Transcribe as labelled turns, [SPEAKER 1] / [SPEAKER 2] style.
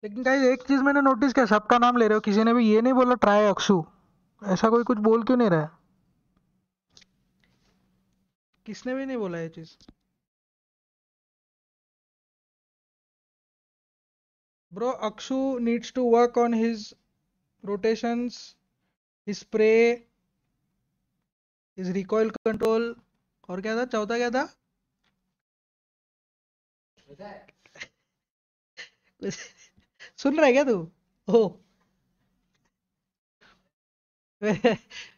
[SPEAKER 1] लेकिन गाइस एक चीज मैंने नोटिस किया, सबका नाम ले रहे हो, किसी ने भी ये नहीं बोला ट्राई अक्षु। ऐसा कोई कुछ बोल क्यों नहीं रहा है? किसने भी नहीं बोला ये चीज। Bro, Akshu needs to work on his rotations, his spray, his recoil control. और क्या था, चौथा क्या था? सुन रहा है क्या तू? ओ।